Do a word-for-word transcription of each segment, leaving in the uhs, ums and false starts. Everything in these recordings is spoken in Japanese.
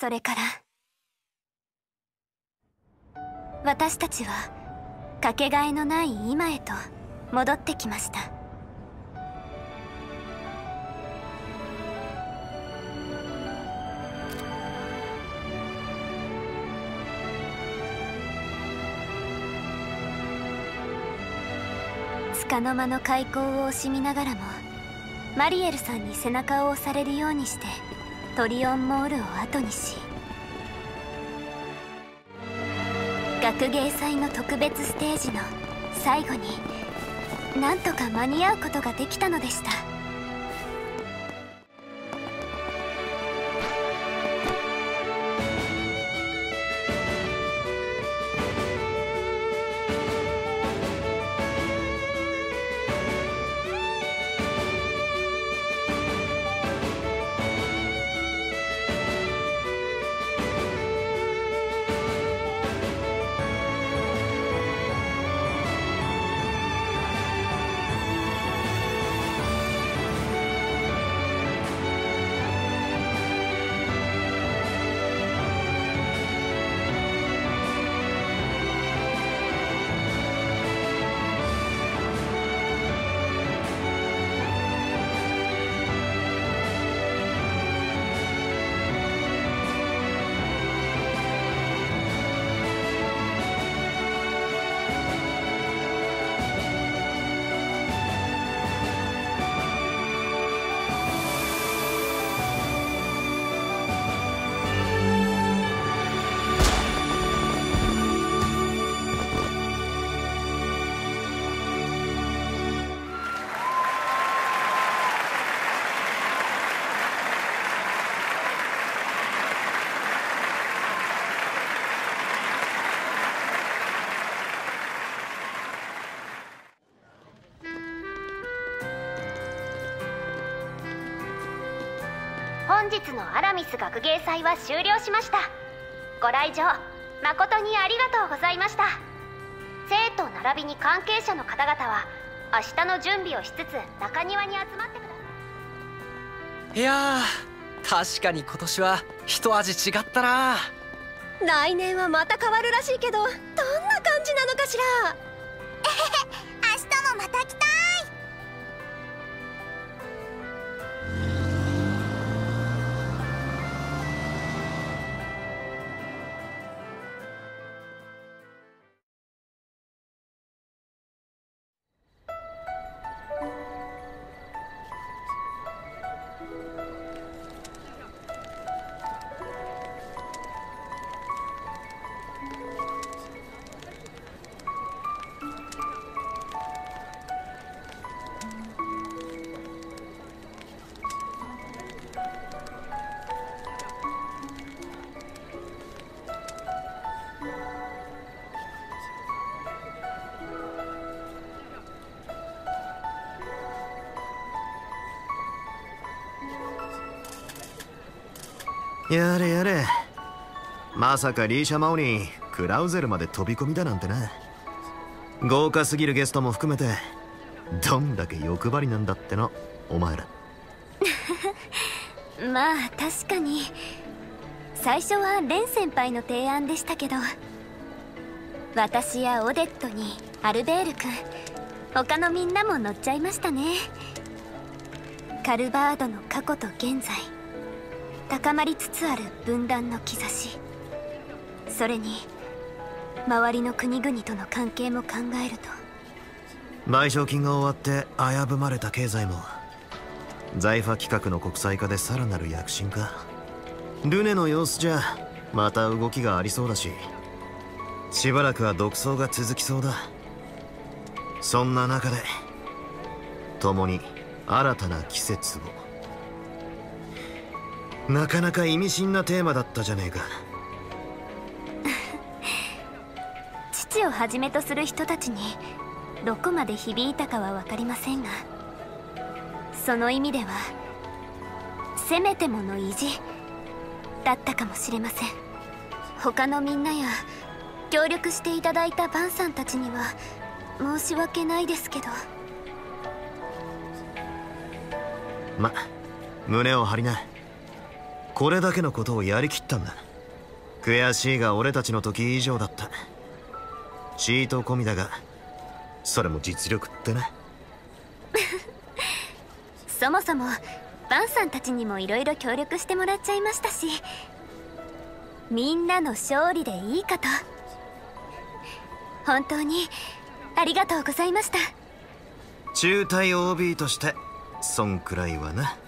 それから私たちはかけがえのない今へと戻ってきました。束の間の開口を惜しみながらもマリエルさんに背中を押されるようにしてトリオンモールを後にし、学芸祭の特別ステージの最後になんとか間に合うことができたのでした。 本日のアラミス学芸祭は終了しました。ご来場誠にありがとうございました。生徒並びに関係者の方々は明日の準備をしつつ中庭に集まってください。 いやー、確かに今年は一味違ったな。 来年はまた変わるらしいけど、どんな感じなのかしら。 えへへ、明日もまた来たい。 やれやれ、まさかリーシャ・マオにクラウゼルまで飛び込みだなんてな。豪華すぎるゲストも含めてどんだけ欲張りなんだってのお前ら。 まあ確かに最初はレン先輩の提案でしたけど、私やオデットにアルベール君、他のみんなも乗っちゃいましたね。カルバードの過去と現在、高まりつつある分断の兆し、それに周りの国々との関係も考えると、 賠償金が終わって危ぶまれた経済も財閥企画の国際化でさらなる躍進か。ルネの様子じゃまた動きがありそうだし、しばらくは独走が続きそうだ。そんな中で共に新たな季節を。なかなか意味深なテーマだったじゃねえか。 父をはじめとする人たちにどこまで響いたかは分かりませんが、その意味ではせめてもの意地だったかもしれません。他のみんなや協力していただいたバンさんたちには申し訳ないですけど。 ま、胸を張りな。 これだけのことをやりきったんだ。悔しいが俺たちの時以上だった。チート込みだが、それも実力ってな。 そもそもバンさんたちにもいろいろ協力してもらっちゃいましたし、みんなの勝利でいいかと。本当にありがとうございました。 中隊 オービー としてそんくらいはな。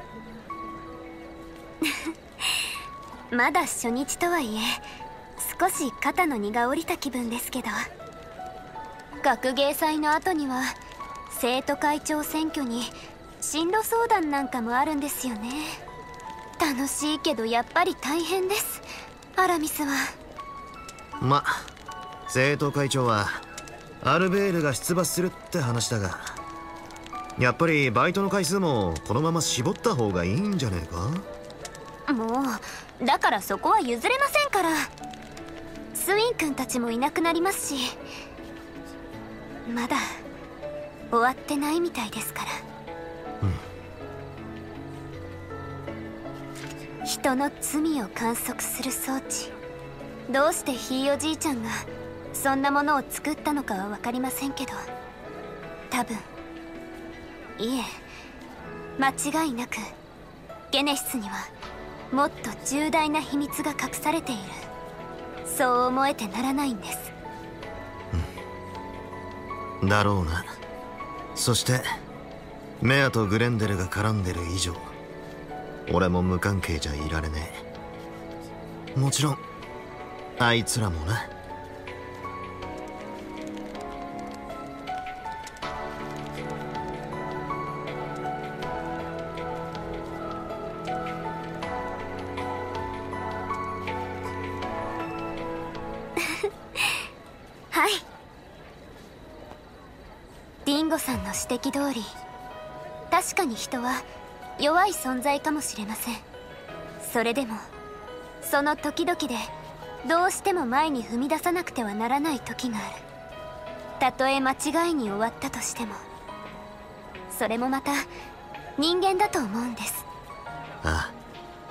まだ初日とはいえ少し肩の荷が下りた気分ですけど、学芸祭の後には生徒会長選挙に進路相談なんかもあるんですよね。楽しいけどやっぱり大変です、アラミスは。 ま、生徒会長はアルベールが出馬するって話だが、やっぱりバイトの回数もこのまま絞った方がいいんじゃねえか。 もうだからそこは譲れませんから。スウィン君たちもいなくなりますし、まだ終わってないみたいですから。うん、人の罪を観測する装置、どうしてひいおじいちゃんがそんなものを作ったのかは分かりませんけど、多分いえ間違いなくゲネシスにはもっと重大な秘密が隠されている、そう思えてならないんです。 うん、だろうな。そしてメアとグレンデルが絡んでる以上、俺も無関係じゃいられねえ。もちろんあいつらもな。 はい、ディンゴさんの指摘通り、確かに人は弱い存在かもしれません。それでもその時々でどうしても前に踏み出さなくてはならない時がある。たとえ間違いに終わったとしても、それもまた人間だと思うんです。 ああ。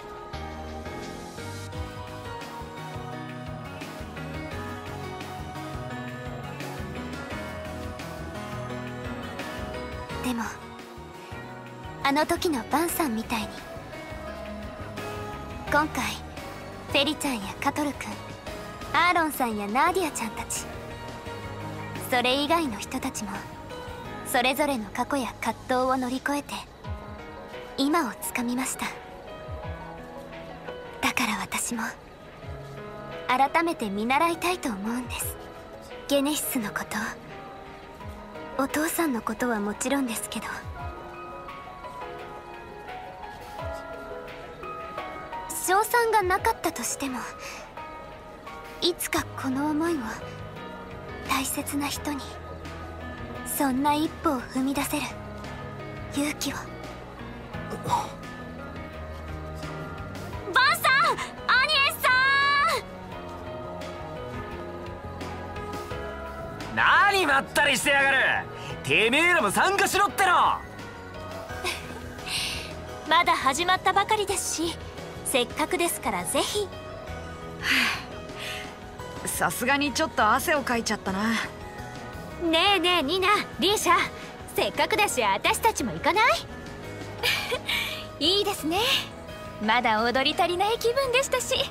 でもあの時のバンさんみたいに、今回フェリちゃんやカトル君、アーロンさんやナーディアちゃんたち、それ以外の人たちもそれぞれの過去や葛藤を乗り越えて今をつかみました。だから私も改めて見習いたいと思うんです。ゲネシスのこと、お父さんのことはもちろんですけど、賞賛がなかったとしても、いつかこの思いを大切な人に、そんな一歩を踏み出せる勇気を。バンさん、アニエスさん、何まったりしてやがる。てめえらも参加しろっての。 まだ始まったばかりですし、せっかくですからぜひ。 さすがにちょっと汗をかいちゃったな。 ねえねえニナ、リーシャ、せっかくだし私たちも行かない？いいですね。まだ踊り足りない気分でしたし。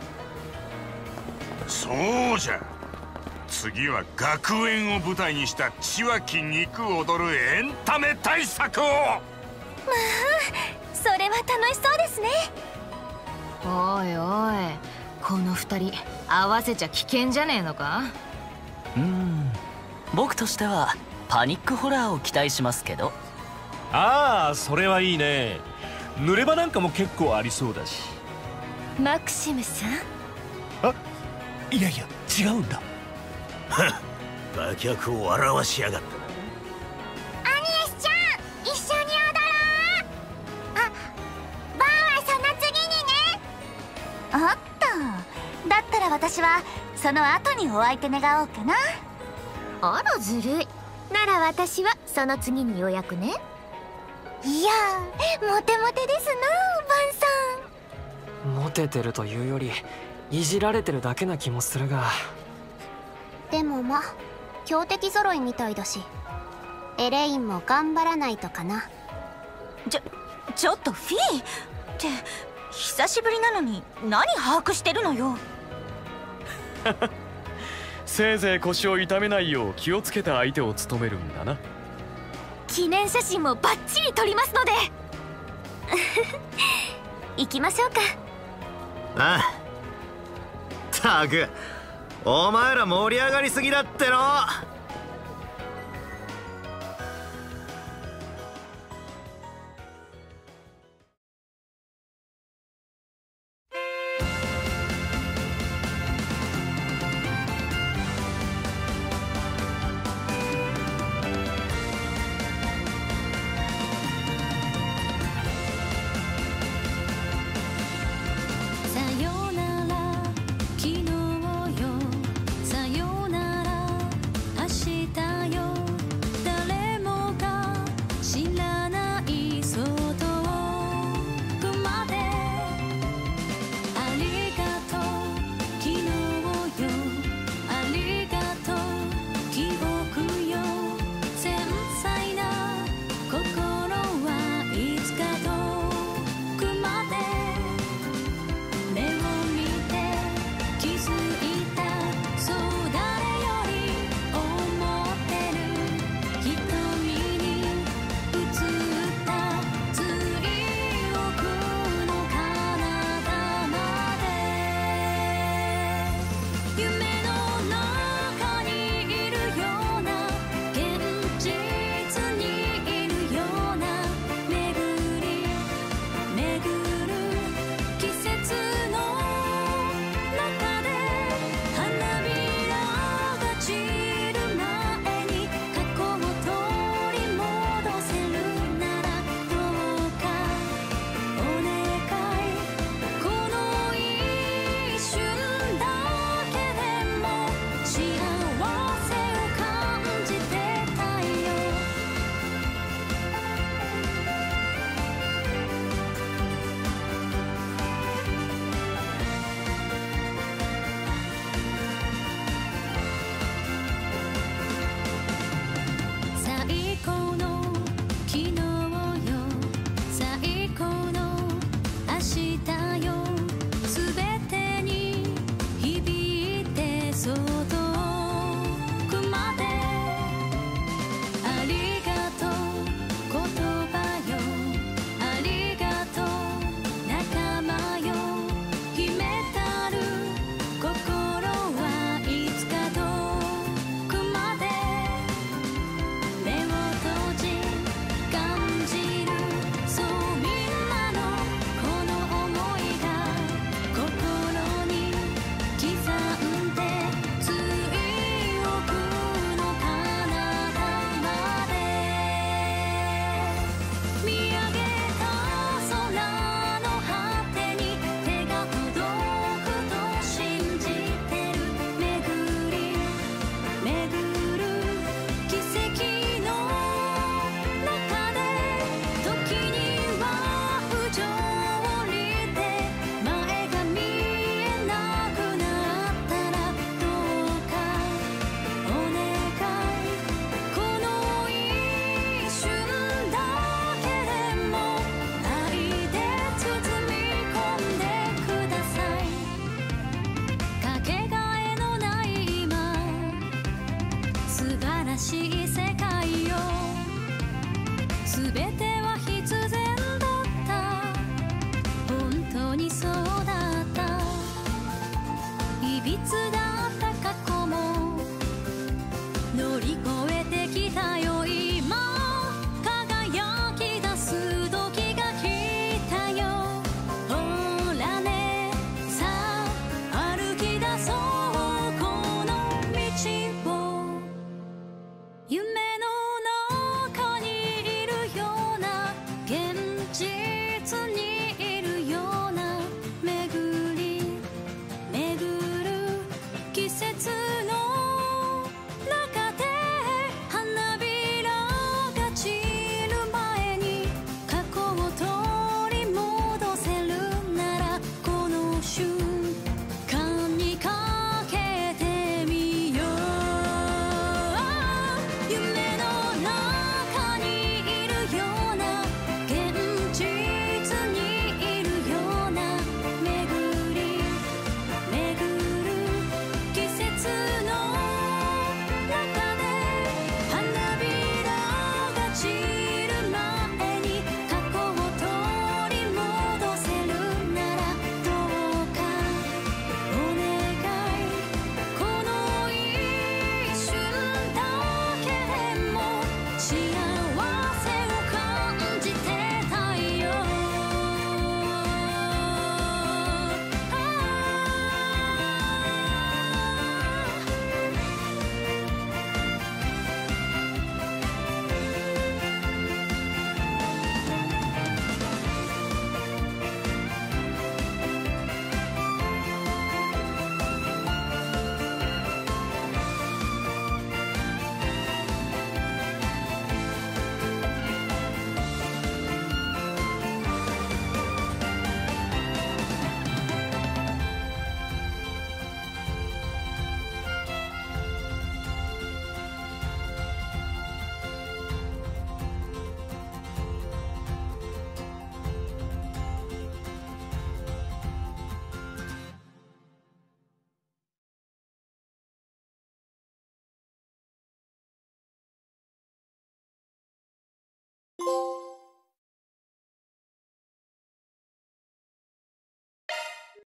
そうじゃ、次は学園を舞台にした血湧き肉踊るエンタメ大作を。まあそれは楽しそうですね。 おいおい、この二人合わせちゃ危険じゃねえのか。 うーん、僕としてはパニックホラーを期待しますけど。 ああ、それはいいね。濡れ場なんかも結構ありそうだし。 マクシムさん。 あ、いやいや違うんだ。 馬脚を笑わしやがった。 アニエスちゃん、一緒に踊ろう。あ、バンはその次にね。 おっと、だったら私はその後にお相手願おうかな。 あらずるい。なら私はその次に予約ね。 いやー、モテモテですな、バンさん。 テてるというよりいじられてるだけな気もするが。 でもま、強敵揃いみたいだし、エレインも頑張らないとかな。 ちょちょっとフィーって久しぶりなのに何把握してるのよ。 せいぜい腰を痛めないよう気をつけた相手を務めるんだな。 記念写真もバッチリ撮りますので行きましょうか。 ああ、ったくお前ら盛り上がりすぎだっての。